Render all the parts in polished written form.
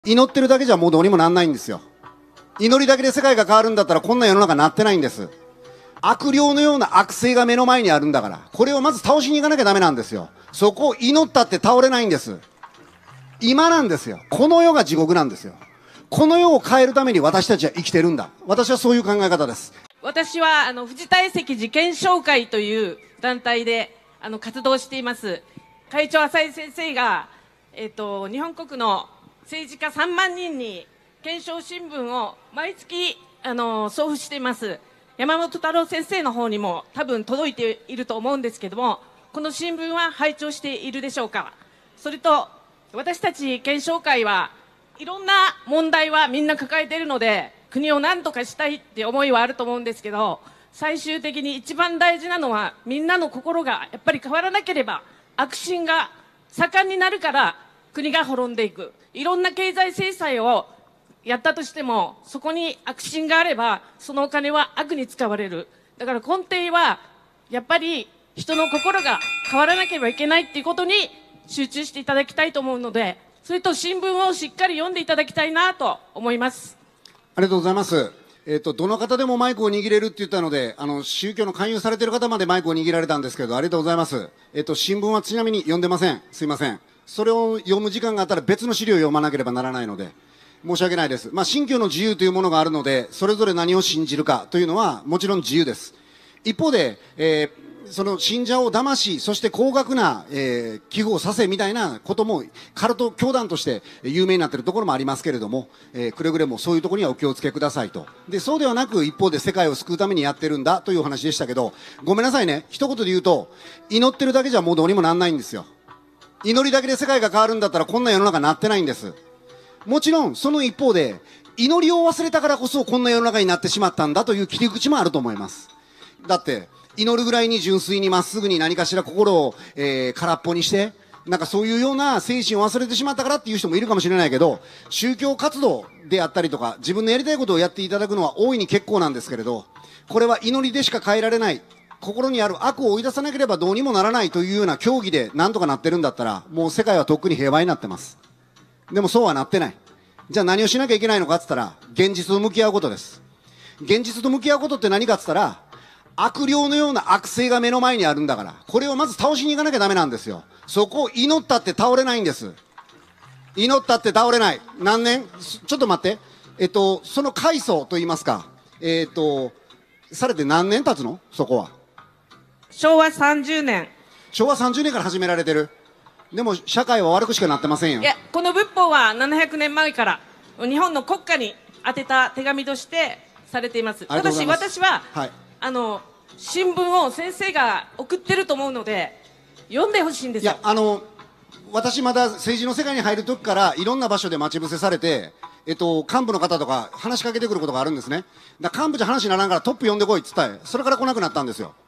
祈ってるだけじゃもうどうにもなんないんですよ。祈りだけで世界が変わるんだったらこんな世の中になってないんです。悪霊のような悪性が目の前にあるんだから、これをまず倒しに行かなきゃダメなんですよ。そこを祈ったって倒れないんです。今なんですよ。この世が地獄なんですよ。この世を変えるために私たちは生きてるんだ。私はそういう考え方です。 私は藤田石事件紹介という団体で活動しています。会長浅井先生が、日本国の政治家3万人に検証新聞を毎月送付しています。山本太郎先生の方にも多分届いていると思うんですけども、この新聞は拝聴しているでしょうか。それと私たち検証会はいろんな問題はみんな抱えているので、国を何とかしたいって思いはあると思うんですけど、最終的に一番大事なのはみんなの心がやっぱり変わらなければ悪心が盛んになるから国が滅んでいく。いろんな経済制裁をやったとしてもそこに悪心があればそのお金は悪に使われる。だから根底はやっぱり人の心が変わらなければいけないっていうことに集中していただきたいと思うので、それと新聞をしっかり読んでいただきたいなと思います。 ありがとうございます。どの方でもマイクを握れるって言ったので、宗教の勧誘されている方までマイクを握られたんですけど、ありがとうございます。新聞はちなみに読んでません。すいません。それを読む時間があったら別の資料を読まなければならないので、申し訳ないです。信教の自由というものがあるので、それぞれ何を信じるかというのはもちろん自由です。一方で、その信者を騙し、そして高額な、寄付をさせみたいなことも、カルト教団として有名になっているところもありますけれども、くれぐれもそういうところにはお気をつけくださいと。で、そうではなく、一方で世界を救うためにやってるんだというお話でしたけど、ごめんなさいね、一言で言うと、祈ってるだけじゃもうどうにもなんないんですよ。祈りだけで世界が変わるんだったらこんな世の中になってないんです。もちろん、その一方で、祈りを忘れたからこそこんな世の中になってしまったんだという切り口もあると思います。だって、祈るぐらいに純粋にまっすぐに何かしら心を、空っぽにして、なんかそういうような精神を忘れてしまったからっていう人もいるかもしれないけど、宗教活動であったりとか、自分のやりたいことをやっていただくのは大いに結構なんですけれど、これは祈りでしか変えられない、心にある悪を追い出さなければどうにもならないというような教義でなんとかなってるんだったら、もう世界はとっくに平和になってます。でもそうはなってない。じゃあ何をしなきゃいけないのかって言ったら、現実と向き合うことです。現実と向き合うことって何かって言ったら、悪霊のような悪性が目の前にあるんだから、これをまず倒しに行かなきゃダメなんですよ。そこを祈ったって倒れないんです。祈ったって倒れない。何年ちょっと待って。その階層と言いますか、されて何年経つのそこは。 昭和30年。 昭和30年から始められてる。でも社会は悪くしかなってませんよ。 いや、この仏法は700年前から日本の国家に宛てた手紙としてされています。ただし私は、はい、新聞を先生が送ってると思うので読んでほしいんですよ。 いや、私まだ政治の世界に入る時からいろんな場所で待ち伏せされて、幹部の方とか話しかけてくることがあるんですね。だから幹部じゃ話にならんからトップ呼んでこいっつったら、それから来なくなったんですよ。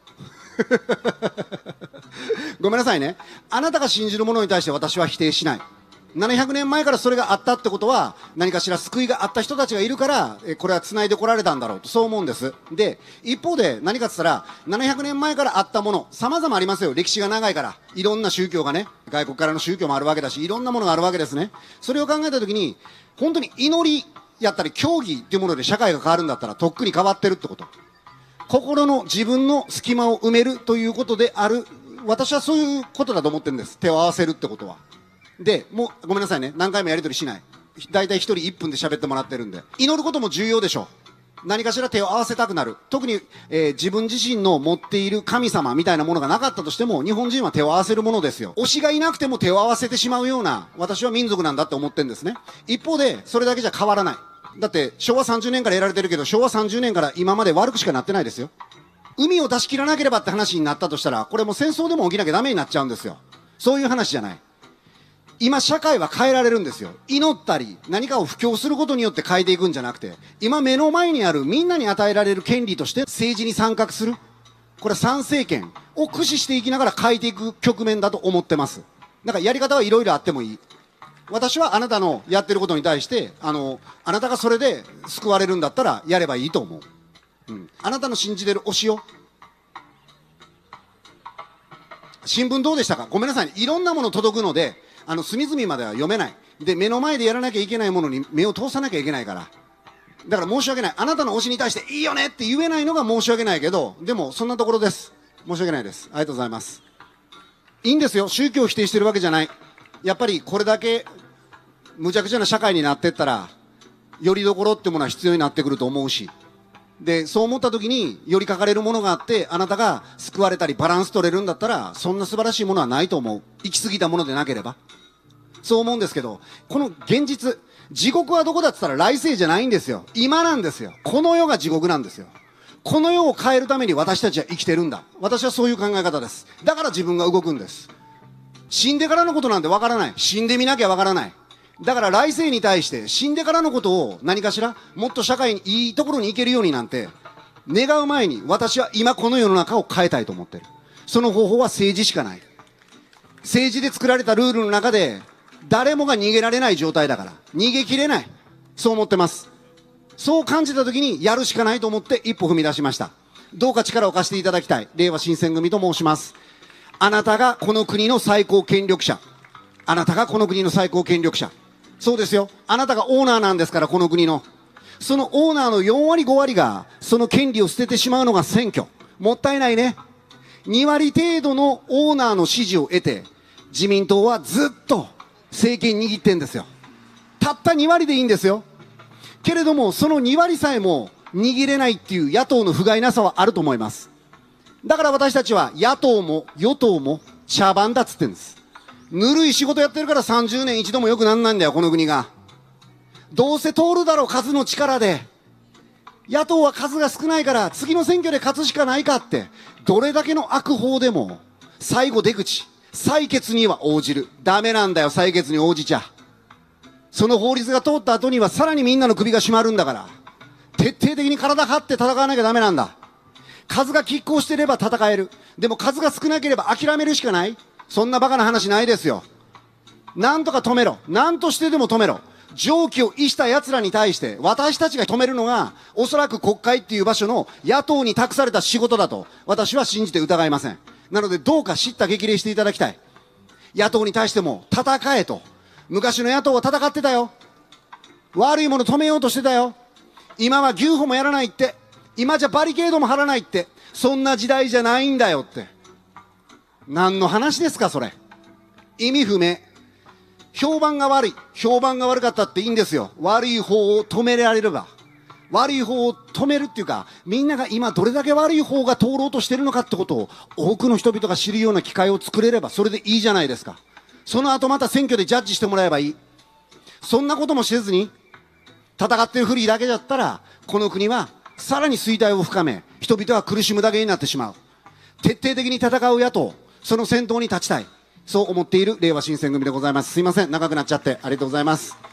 ごめんなさいね。あなたが信じるものに対して私は否定しない。700年前からそれがあったってことは、何かしら救いがあった人たちがいるから、これは繋いでこられたんだろうと、そう思うんです。で、一方で何かって言ったら、700年前からあったもの、様々ありますよ。歴史が長いから。いろんな宗教がね、外国からの宗教もあるわけだし、いろんなものがあるわけですね。それを考えたときに、本当に祈りやったり、教義っていうもので社会が変わるんだったら、とっくに変わってるってこと。心の自分の隙間を埋めるということである。私はそういうことだと思ってるんです。手を合わせるってことは。で、もうごめんなさいね。何回もやり取りしない。だいたい1人1分で喋ってもらってるんで。祈ることも重要でしょう。何かしら手を合わせたくなる。特に、自分自身の持っている神様みたいなものがなかったとしても、日本人は手を合わせるものですよ。推しがいなくても手を合わせてしまうような、私は民族なんだって思ってるんですね。一方で、それだけじゃ変わらない。だって、昭和30年からやられてるけど、昭和30年から今まで悪くしかなってないですよ。海を出し切らなければって話になったとしたら、これも戦争でも起きなきゃダメになっちゃうんですよ。そういう話じゃない。今社会は変えられるんですよ。祈ったり何かを布教することによって変えていくんじゃなくて、今目の前にあるみんなに与えられる権利として政治に参画する、これは参政権を駆使していきながら変えていく局面だと思ってます。だからやり方はいろいろあってもいい。私はあなたのやってることに対してあなたがそれで救われるんだったらやればいいと思う。あなたの信じてる推しを。新聞どうでしたか。ごめんなさい、ね、いろんなもの届くので隅々までは読めない。 で、目の前でやらなきゃいけないものに目を通さなきゃいけないから。だから申し訳ない。あなたの推しに対していいよねって言えないのが申し訳ないけど、でもそんなところです。申し訳ないです。ありがとうございます。いいんですよ。宗教を否定してるわけじゃない。やっぱりこれだけ無茶苦茶な社会になってったら、よりどころってものは必要になってくると思うし。で、そう思った時に寄りかかれるものがあって、あなたが救われたりバランス取れるんだったら、そんな素晴らしいものはないと思う。行き過ぎたものでなければ。そう思うんですけど、この現実、地獄はどこだって言ったら来世じゃないんですよ。今なんですよ。この世が地獄なんですよ。この世を変えるために私たちは生きてるんだ。私はそういう考え方です。だから自分が動くんです。死んでからのことなんてわからない。死んでみなきゃわからない。だから来世に対して死んでからのことを何かしらもっと社会にいいところに行けるようになんて願う前に私は今この世の中を変えたいと思ってる。その方法は政治しかない。政治で作られたルールの中で誰もが逃げられない状態だから逃げきれない。そう思ってます。そう感じた時にやるしかないと思って一歩踏み出しました。どうか力を貸していただきたい。令和新選組と申します。あなたがこの国の最高権力者。あなたがこの国の最高権力者。そうですよ。あなたがオーナーなんですから、この国の。そのオーナーの4割5割がその権利を捨ててしまうのが選挙。もったいないね。2割程度のオーナーの支持を得て自民党はずっと政権握ってんですよ。たった2割でいいんですよ。けれどもその2割さえも握れないっていう野党の不甲斐なさはあると思います。だから私たちは野党も与党も茶番だっつってんです。ぬるい仕事やってるから30年一度も良くなんないんだよ、この国が。どうせ通るだろう、数の力で。野党は数が少ないから次の選挙で勝つしかないかって、どれだけの悪法でも最後出口、採決には応じる。ダメなんだよ、採決に応じちゃ。その法律が通った後にはさらにみんなの首が締まるんだから、徹底的に体張って戦わなきゃダメなんだ。数が拮抗してれば戦える。でも数が少なければ諦めるしかない。そんなバカな話ないですよ。なんとか止めろ。なんとしてでも止めろ。常軌を逸した奴らに対して私たちが止めるのがおそらく国会っていう場所の野党に託された仕事だと私は信じて疑いません。なのでどうか叱咤激励していただきたい。野党に対しても戦えと。昔の野党は戦ってたよ。悪いもの止めようとしてたよ。今は牛歩もやらないって。今じゃバリケードも張らないって。そんな時代じゃないんだよって。何の話ですかそれ。意味不明。評判が悪い。評判が悪かったっていいんですよ。悪い方を止められれば。悪い方を止めるっていうか、みんなが今どれだけ悪い方が通ろうとしてるのかってことを多くの人々が知るような機会を作れればそれでいいじゃないですか。その後また選挙でジャッジしてもらえばいい。そんなこともせずに戦ってるふりだけだったらこの国はさらに衰退を深め、人々は苦しむだけになってしまう。徹底的に戦う野党、その先頭に立ちたい。そう思っている令和新選組でございます。すいません、長くなっちゃってありがとうございます。